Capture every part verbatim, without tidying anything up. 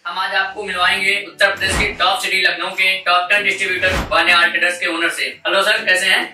हम आज आपको मिलवाएंगे उत्तर प्रदेश के टॉप सिटी लखनऊ के top ten distributor Vanya Art Traders के ओनर से। हेलो सर, कैसे हैं?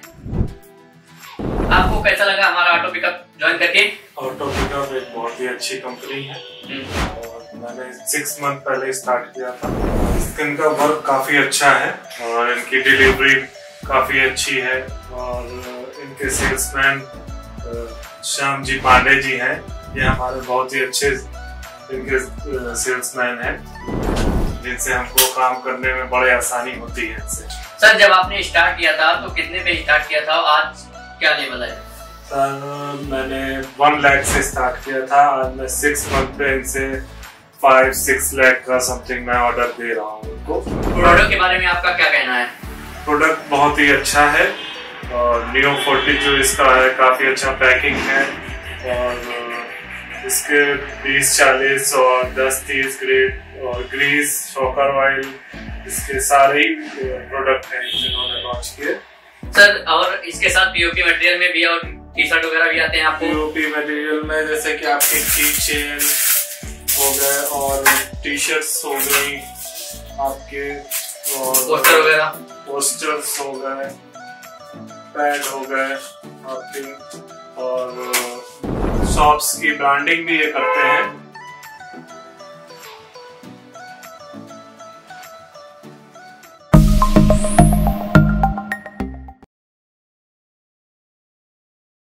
आपको कैसा लगा हमारा ऑटो पिकअप ज्वाइन करके? ऑटो पिकअप एक बहुत ही अच्छी कंपनी है और मैंने सिक्स मंथ पहले स्टार्ट किया था। इनका वर्क काफी अच्छा है और इनकी डिलीवरी काफी अच्छी है और इनके सेल्समैन श्याम जी पांडे जी हैं, ये हमारे बहुत ही अच्छे इनके सेल्समैन हैं जिनसे हमको काम करने में बड़ी आसानी होती है इनसे। सर, जब आपने स्टार्ट किया था तो कितने पे स्टार्ट किया था, आज क्या लेवल है? सर, मैंने वन लाख से स्टार्ट किया था, आज मैं सिक्स मंथ पे इनसे फाइव सिक्स लाख का समथिंग मैं ऑर्डर दे रहा हूँ उनको। प्रोडक्ट के बारे में आपका क्या कहना है? प्रोडक्ट बहुत ही अच्छा है और नियो फोर्टी जो इसका है काफी अच्छा पैकिंग है और इसके बीस चालीस और दस तीस ग्रेड और ग्रीस शॉकर ऑयल इसके सारे ही प्रोडक्ट हैं जिन्होंने लॉन्च किए। सर, और इसके साथ पीओपी मटेरियल में भी और टी शर्ट वगैरह भी आते हैं आपको? पीओपी मटेरियल में जैसे कि आपके की चेन हो गए और टी शर्ट्स हो गई आपके और पोस्टर वगैरह पोस्टर्स हो गए, पैड हो गए आपके और शॉप्स की ब्रांडिंग भी ये करते हैं।